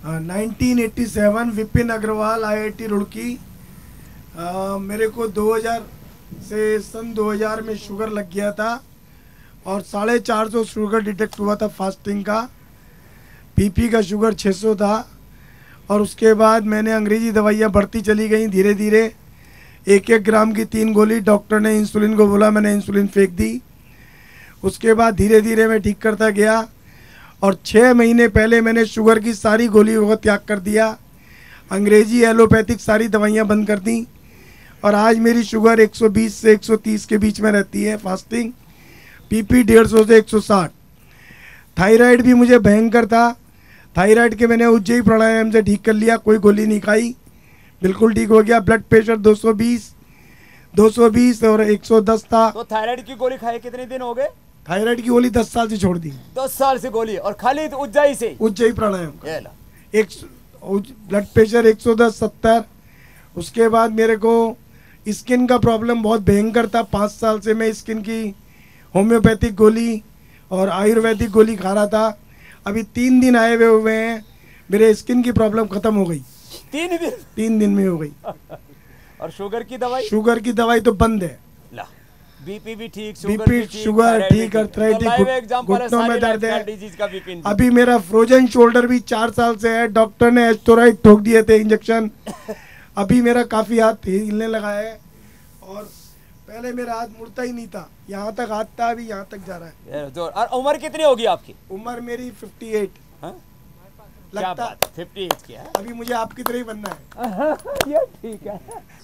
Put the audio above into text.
1987 Vipin Agarwal IIT Roorkee. मेरे को 2000 से सन 2000 में शुगर लग गया था और 450 शुगर डिटेक्ट हुआ था फास्टिंग का। बीपी का शुगर 600 था और उसके बाद मैंने अंग्रेजी दवाइयाँ बढ़ती चली गई धीरे धीरे। 1-1 ग्राम की 3 गोली, डॉक्टर ने इंसुलिन को बोला, मैंने इंसुलिन फेंक दी। उसके बाद धीरे धीरे मैं ठीक करता गया और 6 महीने पहले मैंने शुगर की सारी गोलियों को त्याग कर दिया। अंग्रेजी एलोपैथिक सारी दवाइयाँ बंद कर दी और आज मेरी शुगर 120 से 130 के बीच में रहती है फास्टिंग। बीपी 150 से 160। थायराइड भी मुझे भयंकर था। थायराइड के मैंने उज्जैन प्राणायाम से ठीक कर लिया, कोई गोली नहीं खाई, बिल्कुल ठीक हो गया। ब्लड प्रेशर 220 और 110 था। तो थायराइड की गोली खाए कितने दिन हो गए? थायराइड की गोली 10 साल से छोड़ दी। 10 साल से गोली, और खाली उज्जैन से? उज्जैन प्राणायाम का। ये ला। Blood pressure 110 70। उसके बाद मेरे को स्किन का प्रॉब्लम बहुत भयंकर था। 5 साल से मैं स्किन की होम्योपैथिक गोली और आयुर्वेदिक गोली खा रहा था। अभी 3 दिन आए हुए हैं, मेरे स्किन की प्रॉब्लम खत्म हो गई। 3 दिन में हो गई। और शुगर की दवाई? शुगर की दवाई तो बंद है। ला। बीपी भी ठीक, शुगर ठीक, अर्थराइटिस, घुटनों में दर्द है। अभी मेरा फ्रोजन शोल्डर भी 4 साल से है। डॉक्टर ने एस्टोराइड ठोक दिए थे इंजेक्शन। अभी मेरा काफी हाथ हिलने लगा है और पहले मेरा हाथ मुड़ता ही नहीं था, यहाँ तक हाथ था, अभी यहाँ तक जा रहा है। और उम्र कितनी होगी आपकी? उम्र मेरी 58। हाँ? लगता 58 की है। अभी मुझे आपकी तरह ही बनना है। ये ठीक है।